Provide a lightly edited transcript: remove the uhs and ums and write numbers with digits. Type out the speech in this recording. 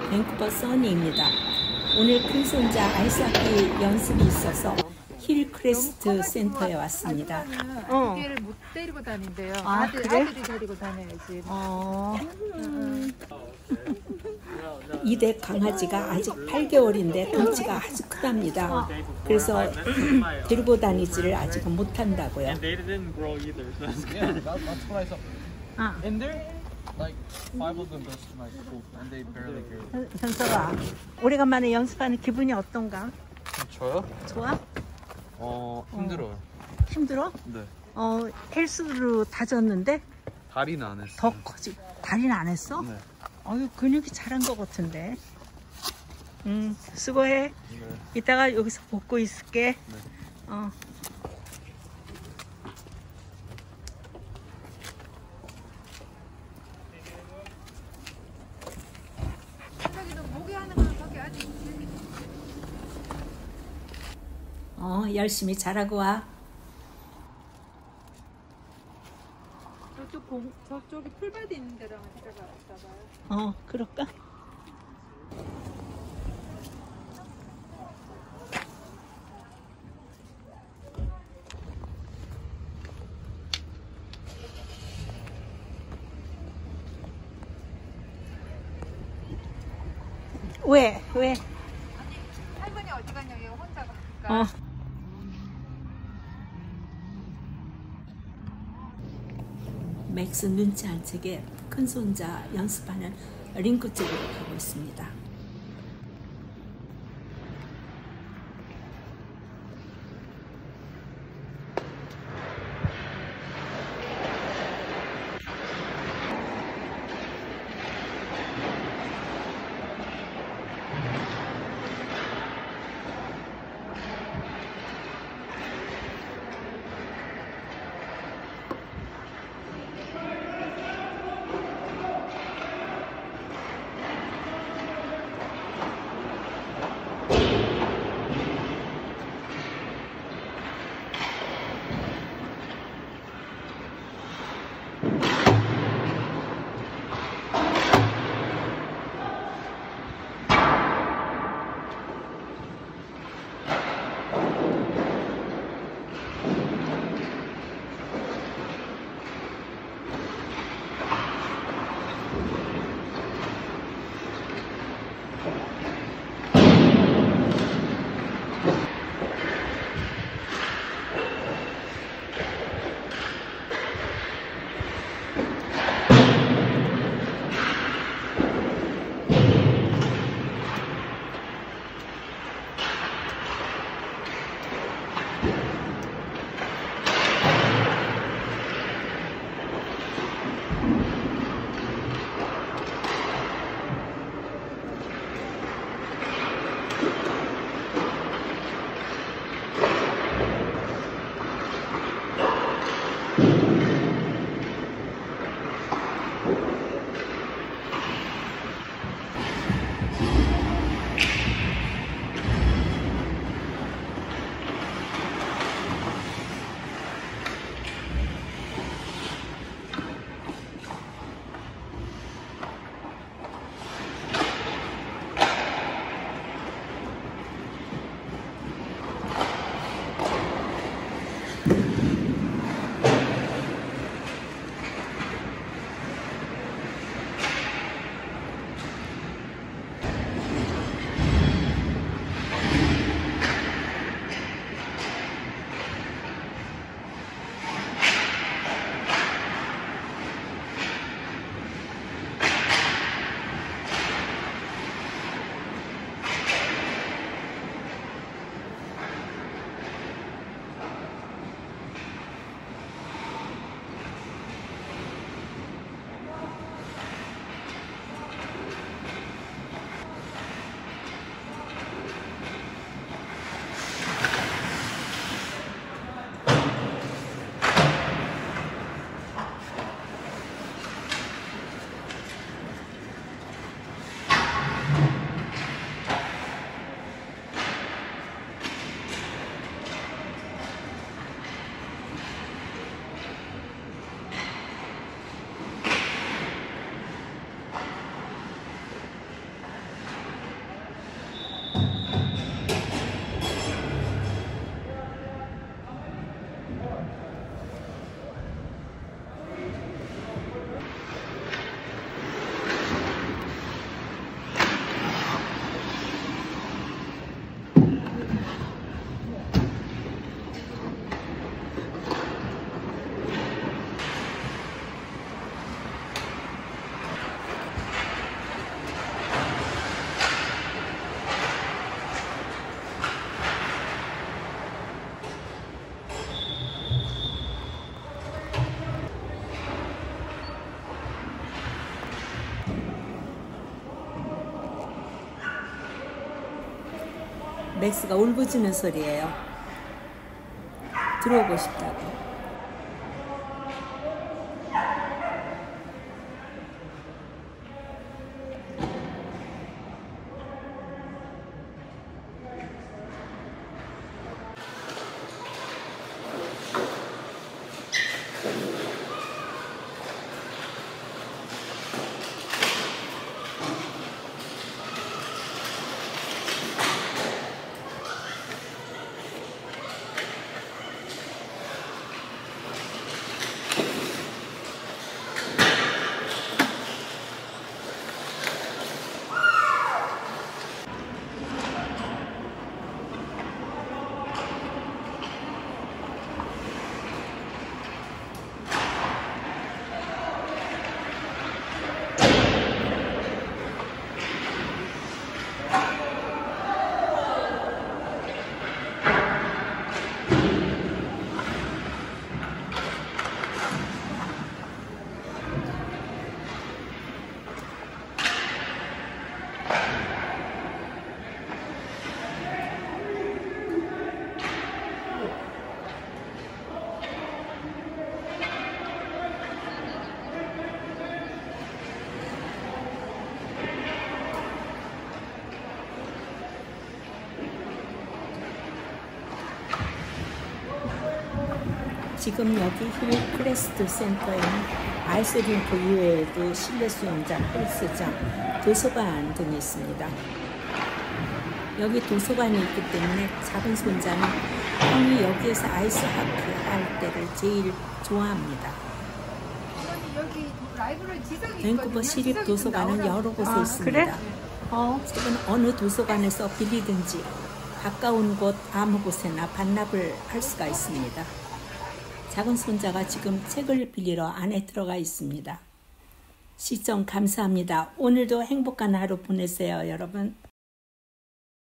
밴쿠버 써니입니다. 오늘 큰손자 아이스하키 연습이 있어서 힐크레스트 센터에 왔습니다. 얘를 못 데리고 다닌대요. 아, 그래? 아들이 데리고 다녀야지. 이 댁 강아지가 아직 8개월인데 덩치가 아주 크답니다. 그래서 데리고 다니지를 아직은 못한다고요. And they didn't grow either, so that's good. That's what I saw. 아, In there, like 5 of them goes to my school, and they barely grew. 현서가 오래간만에 연습하는 기분이 어떤가? 저요? 좋아? 힘들어요. 힘들어? 네. 헬스로 다졌는데 다리는 안 했어요. 더 커지고 다리는 안 했어? 네. 근육이 자란 것 같은데. 수고해. 네. 이따가 여기서 볶고 있을게. 네. 저기도 목에 하는 건 거기 아직 열심히 잘하고 와. 저쪽이 풀밭이 있는 데랑 들어가 봐요. 그럴까? 왜? 할머니 어디 갔냐? 얘 혼자 가니까. 맥스 눈치 안 채게 큰손자 연습하는 링크 쪽으로 가고 있습니다. 맥스가 울부짖는 소리예요. 들어오고 싶다고. 지금 여기 힐크레스트 센터에는 아이스링크 이외에도 실내 수영장, 헬스장, 도서관 등이 있습니다. 여기 도서관이 있기 때문에 작은 손자는 형이 여기에서 아이스하키 할 때를 제일 좋아합니다. 여기 라이브러리 지성이 밴쿠버 시립 도서관은 여러 곳에 있습니다. 그래? 최근 어느 도서관에서 빌리든지 가까운 곳 아무 곳에나 반납을 할 수가 있습니다. 작은 손자가 지금 책을 빌리러 안에 들어가 있습니다. 시청 감사합니다. 오늘도 행복한 하루 보내세요, 여러분.